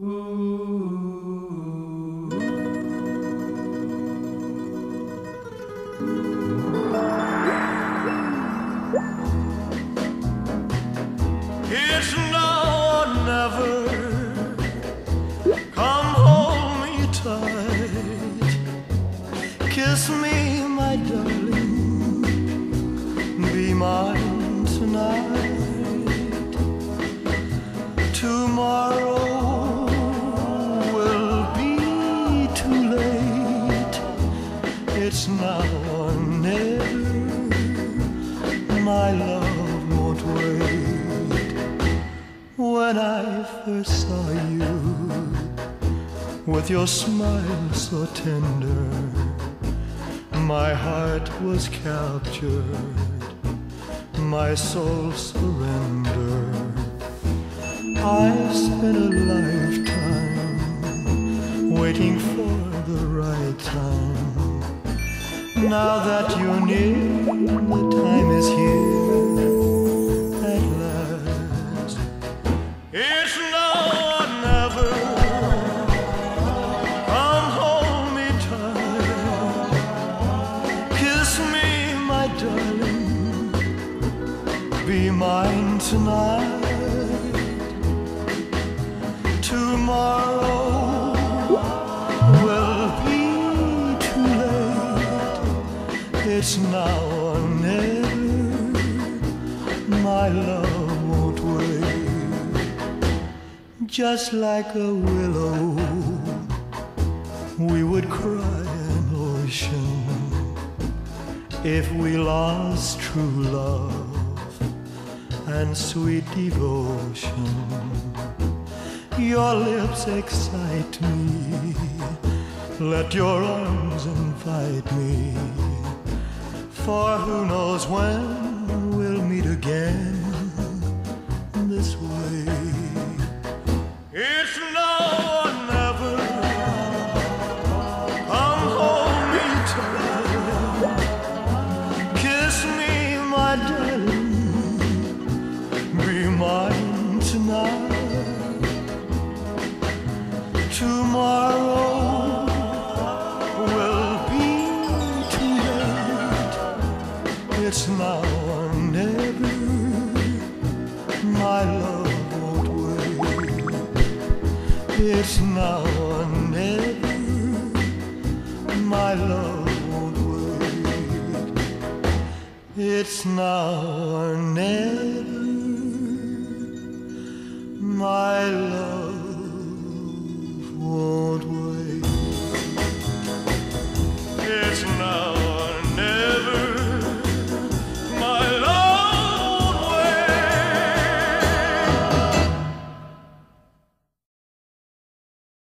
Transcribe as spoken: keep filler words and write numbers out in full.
It's now or never. Come hold me tight. Kiss me, my darling. Be mine tonight. Tomorrow will be too late. It's now or never. My love won't wait. When I first saw you, with your smile so tender, my heart was captured, my soul surrendered. I've spent a lifetime waiting for the right time. Now that you're near, the time is here at last. It's now or never. Come hold me tight. Kiss me, my darling. Be mine tonight. Tomorrow will be too late. It's now or never. My love won't wait. Just like a willow, we would cry an ocean if we lost true love and sweet devotion. Your lips excite me. Let your arms invite me. For who knows when we'll meet again this way. It's now or never. Come hold me tight. Kiss me, my darling. Be mine tonight. Tomorrow will be too late. It's now or never. My love won't wait. It's now or never. My love won't wait. It's now or never. My love